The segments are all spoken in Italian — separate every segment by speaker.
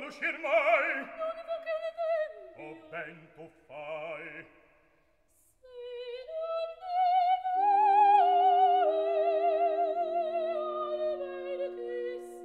Speaker 1: uscir mai.
Speaker 2: Non vo che ne tempi.
Speaker 1: O ben tu fai.
Speaker 2: Se non devo al ver chi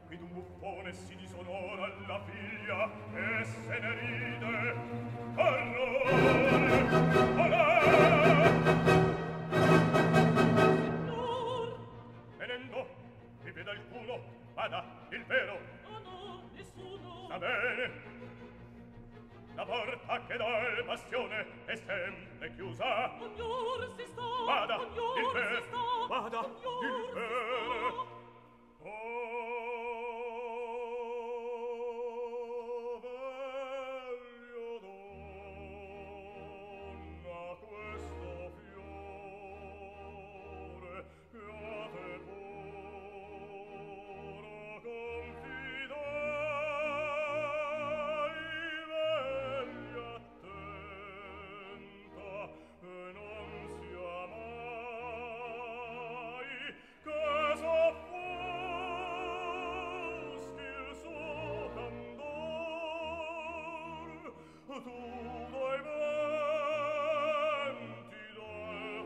Speaker 1: Qui d'un buffone si disonora la figlia e se ne ride. Orrore! Olè!
Speaker 2: Signor!
Speaker 1: Venendo, vi vede alcuno? Vada, il vero!
Speaker 2: Oh no, nessuno!
Speaker 1: Sta bene! La porta che dal bastione è sempre chiusa.
Speaker 2: Ognor si sta!
Speaker 1: Vada,
Speaker 2: Ognor
Speaker 1: il vero!
Speaker 2: si sta!
Speaker 1: Vada,
Speaker 2: Ognor
Speaker 1: il
Speaker 2: si
Speaker 1: vero!
Speaker 2: sta!
Speaker 1: Oh, veglio donna, questo fiore che a te puro confidai, vegli attenta e non sia mai che s'offuschi il suo candor. Tu dai venti del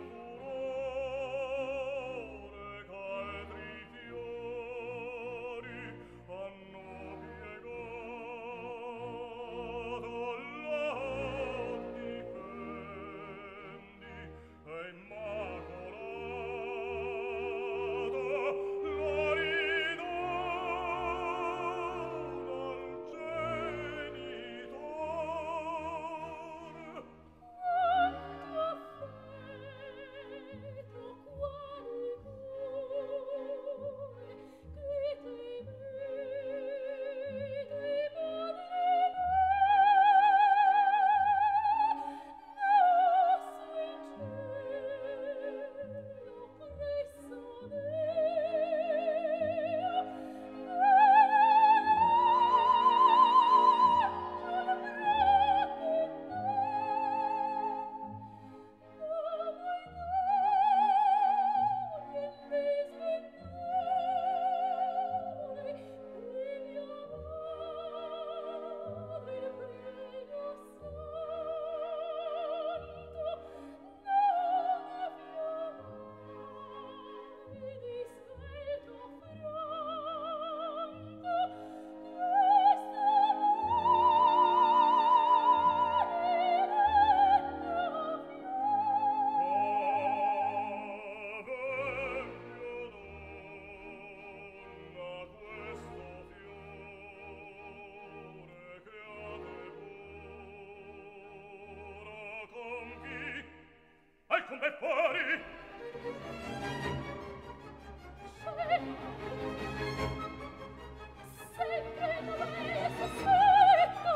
Speaker 1: furore ch'altri fiori hanno piegato, la difendi e immacolato lo ridona al genitor. Alcun fuori!
Speaker 2: Sempre dove sospetto!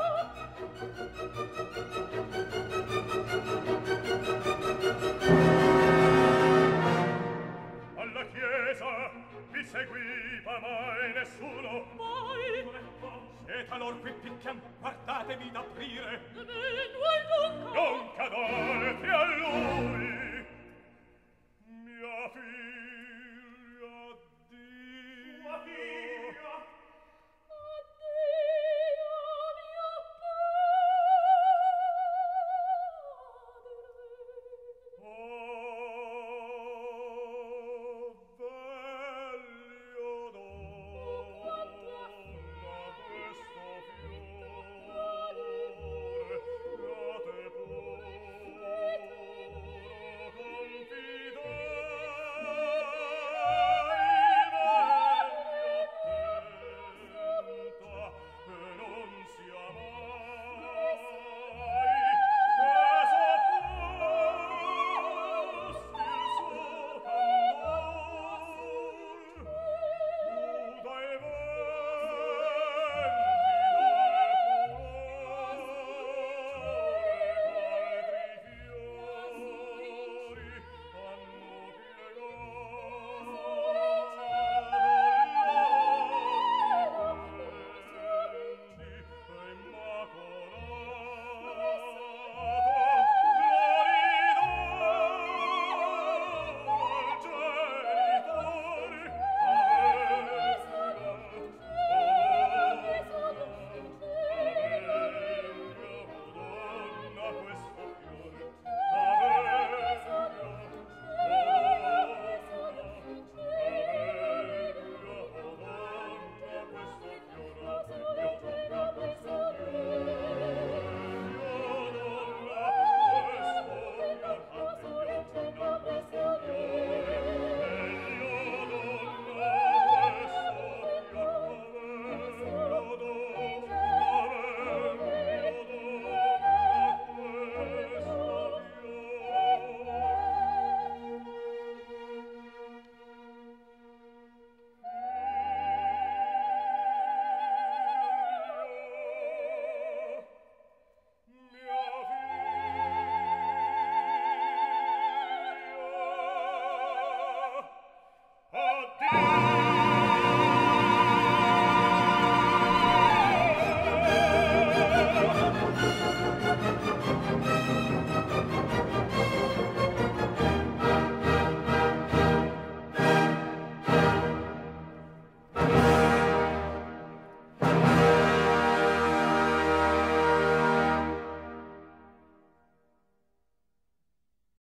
Speaker 1: Alla chiesa vi seguiva mai nessuno.
Speaker 2: Mai!
Speaker 1: Siete allor qui picchian, guardatevi d'aprire.
Speaker 2: Vengo al dunca!
Speaker 1: Non cadete allora!